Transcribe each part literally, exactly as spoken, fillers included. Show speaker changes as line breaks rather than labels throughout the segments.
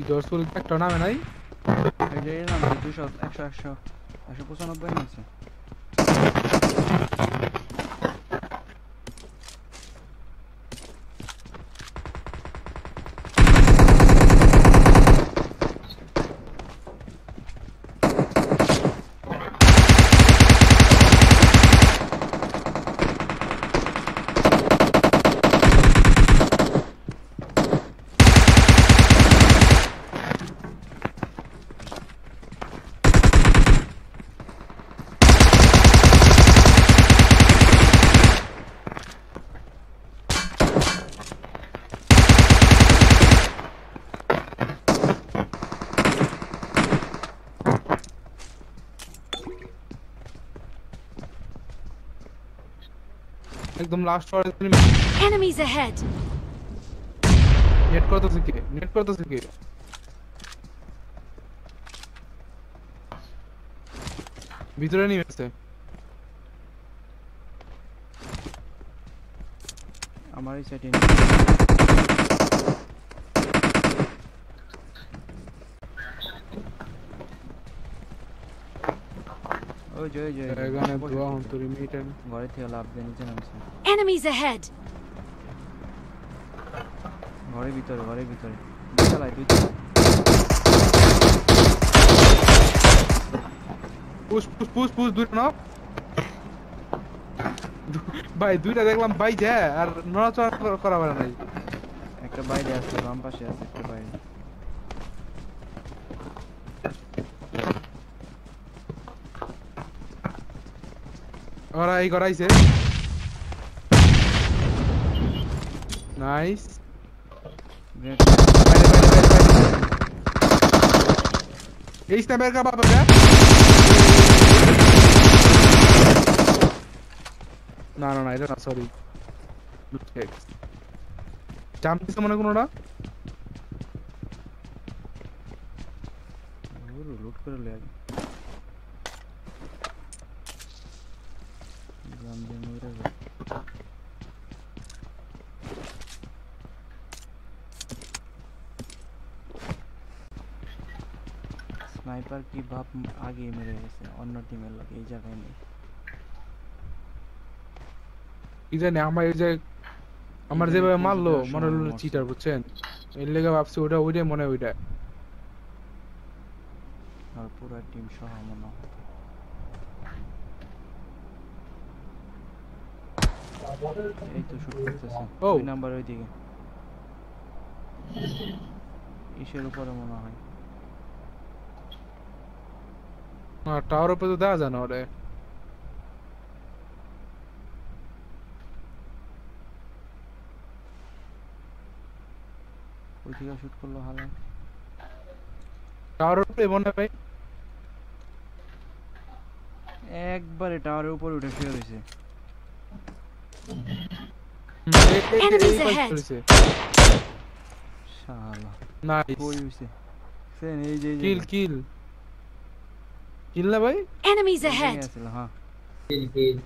জোরসুল একটা নামে নাই
এই যে এর নাম দুইশো একশো একশো একশো পঁচানব্বই নামছে
একদম last war
Enemies ahead.
Net করতেছে কি নেট করতেছে কি ভিতরে নিয়ে গেছে
আমার এই সাইডে ওই যে ওই যে
এখানে দোয়া হন তোর মিটেন
ঘরে থেকে লাভ দিয়ে নিচে নামছে
Enemies ahead.
ঘরের ভিতরে ঘরের ভিতরে চালাই দুই
পুশ পুশ পুশ পুশ দুইটা না ভাই দুইটা দেখলাম ভাই যা আর নড়াচড়া করা পারে নাই
একটা বাইরে আছে বাম পাশে আছে একটা বাইরে
ওরা এই করাইছে নাইস
গ্রেট
বাইরে বাইরে বাইরে বাইরে এই স্ন্যাপার का बाप है না না না এটা না সরি জাম্প দিছে মনে কোনটা
ওর লুট করে লয় জাম দিয়ে মেরে গেল স্নাইপার কি বাপ আগে মেরে গেছে অন্য টিমের লোক এই জায়গায় নেই
কি জানি আমার এই যে আমার যেভাবে মারলো মনে হলো চিটার বুঝছেন এর লেগে ভাবছি ওটা ওইটাই মনে ওইটা
আর পুরো টিম সহ মনে হয় এই তো শুট করতেছে ওই নাম্বার ওইদিকে ইসের উপরে মনে হয়
না টাওয়ার উপরে তো দেখা যায় না ওরে
ওই দিকে শুট করলো হালা
টাওয়ার উপরে মনে ভাই
একবারে টাওয়ারের উপরে উঠে শুয়ে রয়েছে
Enemies ahead.
শালা
নাইস
কই হইছে সেন এই যে
কিল কিল কিল না ভাই
Enemies ahead.
আসলে হ্যাঁ
kill kill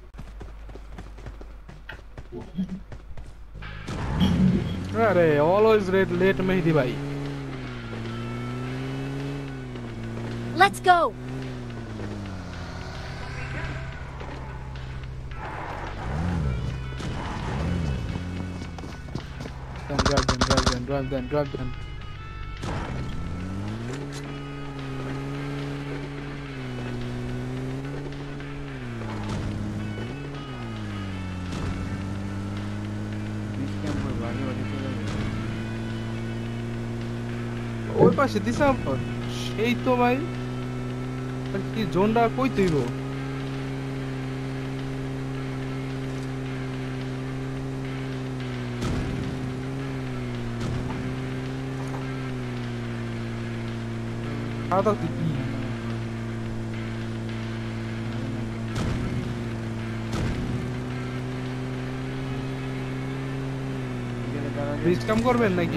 আরে অলওয়েজ রেড লেট মেহেদি ভাই
Let's go.
Then drive them, drive them, drive them, drive them.
বিশ ক্যাম্পের বাড়ি বাড়ি চলে গেছে
ওই পাশে দিছে আমার সেই তো ভাই আর কি জোনটা কই তুইব আদা কি ব্রিজ কাম করবেন নাকি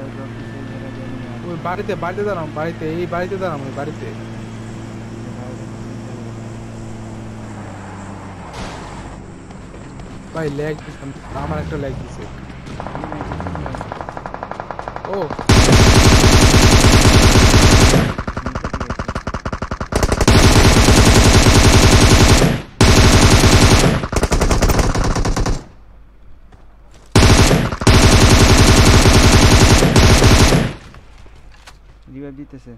ওই বাড়িতে বাড়িতে দাঁড়াম বাড়িতে এই বাড়িতে দাঁড়াম ওই বাড়িতে ভাই ল্যাগ দিছে আমার একটা ল্যাগ দিছে ও
রিভাইভ দিতেছে।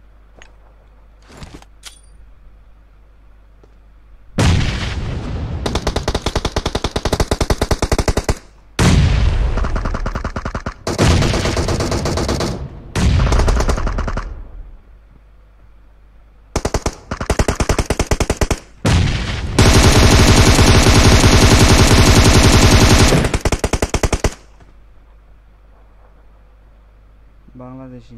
বাংলাদেশি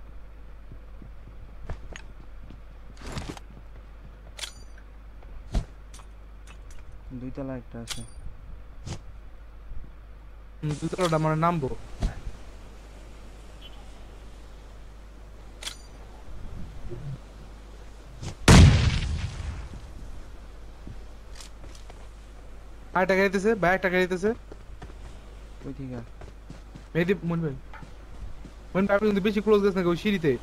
দুইতলা একটা আছে।
দুতলাটা মানে নামবো। আর টাকা দিতেছে, ভাই টাকা দিতেছে।
ওই থেকে
মেহেদি মন ভাই, মন ভাই আপনি কিন্তু বেশি ক্লোজ গেছেন ওই সিঁড়িতে।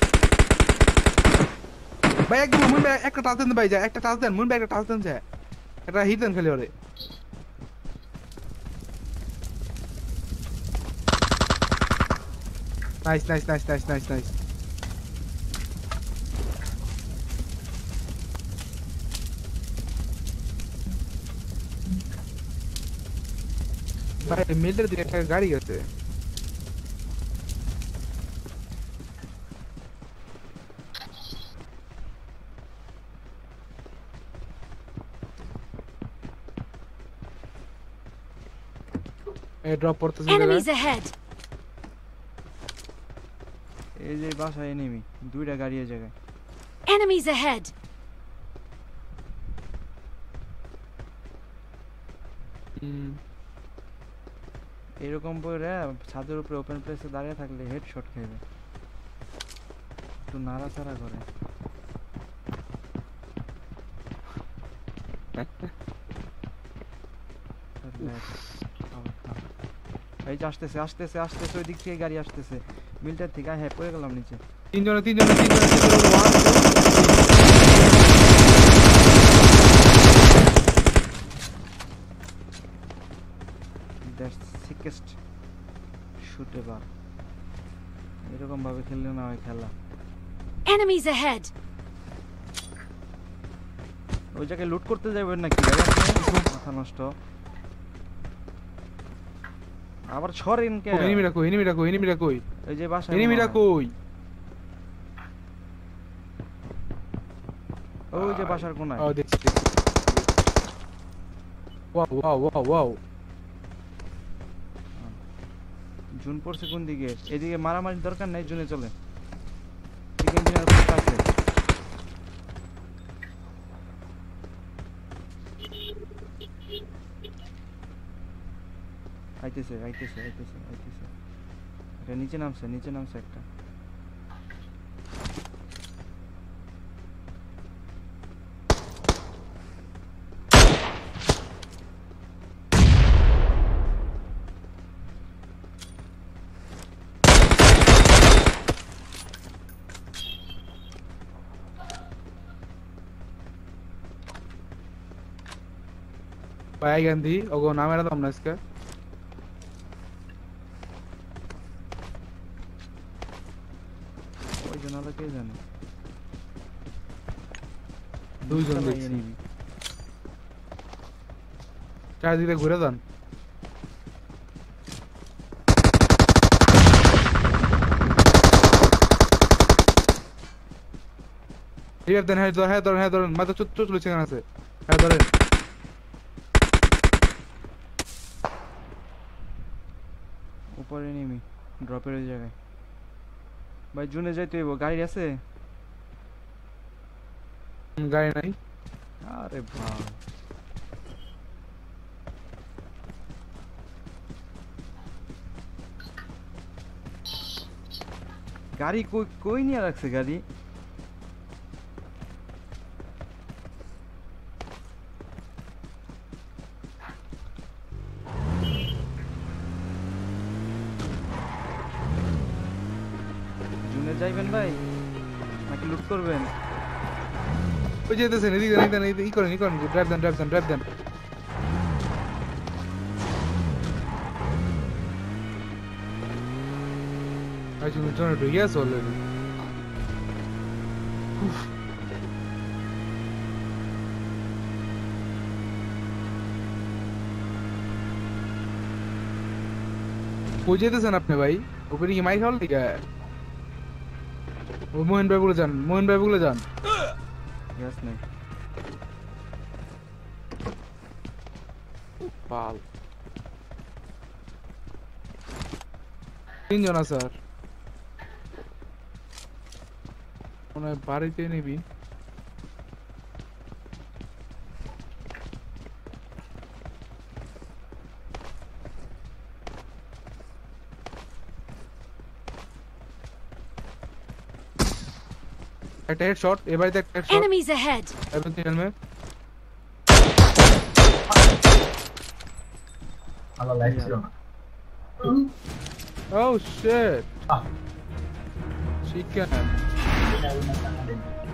ভাই একদম মন ভাই একটা টাচ দেন ভাই, যা একটা টাচ দেন, মন ভাই একটা টাচ দেন, যা একটা হিট দেন খালি ওরে। Nice nice nice nice nice nice. ভাই মিলের দিকে একটা গাড়ি গেছে। এই ড্রপ করতেছে
Enemies ahead!
এই যে বাসায় এনিমি দুইটা গাড়ি এই জায়গায়।
Enemies ahead!
হুম
এরকম পরে ছাদের উপরে ওপেন প্লেসে দাঁড়িয়ে থাকলে হেডশট খাইবে। একটু নাড়াচাড়া করে। এই যে আসতেছে আসতেছে আসতেছে ওই দিক থেকে গাড়ি আসতেছে মিলটার থেকে। হ্যাঁ পড়ে গেলাম নিচে।
তিনজনে তিনজনে তিনজনে তিনজনে ওয়ান
দ্যাটস সিকেস্ট শুট এবার। এরকম ভাবে খেললে না হয় খেলা।
Enemies ahead!
ওই জায়গায় লুট করতে যাবেন নাকি ভাই আপনি? মাথা নষ্ট। আবার ছড়েন কে?
এনিমিরা কই এনিমিরা কই এনিমিরা কই
এই যে বাসায়
এনিমিরা কই?
ওই যে বাসার কোনায়।
ও দেখছি। Wow wow wow wow.
Zone পড়ছে কোন দিকে? এদিকে মারামারি দরকার নাই, জুনে চলে। ঠিক ইঞ্জিনিয়ার পোস্ট আছে। আইতেছে আইতেছে আইতেছে আইতেছে। এটা নিচে নামছে নিচে নামছে একটা।
ভাই গান্ধী ওগো নামেরা দাম না আজকে।
ওই জনালা কে জানে।
দুইজন দেখছি। চারদিকে ঘুরে যান। রিভাইভ দেন। হ্যাঁ হ্যাঁ ধরেন হ্যাঁ ধরেন মাথা চুট চুট লুচি আছে। হ্যাঁ ধরেন।
উপরে নেমি ড্রপের ওই জায়গায়। ভাই জুনে যাইতে হইব। গাড়ি আছে?
গাড়ি নাই।
আরে ভাই গাড়ি কই কই নিয়ে রাখছে গাড়ি? জুনে যাইবেন ভাই নাকি লুট করবেন?
ওই যেতেছেন এদিকে এদিকে এদিকে ই করেন ই করেন ড্রাইভ দেন ড্রাইভ দেন ড্রাইভ দেন। আজ তুমি ট্রেনে ঢুকে গেছো অলরেডি। কই যেতেছেন আপনি ভাই? উপরে কি মাই খাওয়ার লিগা? ও মোহন ভাই বলে যান, মোহন ভাই বলে যান।
গ্যাস নেই।
পাল তিনজন আছে আর মনে হয় বাড়িতে নিবি। একটা হেডশট, এবারে একটা হেডশট।
Enemies ahead!
এবং তিন হেলমেট।
আমার লাইফ ছিল না।
Oh shit!
আহ,
Chicken.
এটা ওই না টাকা দেন।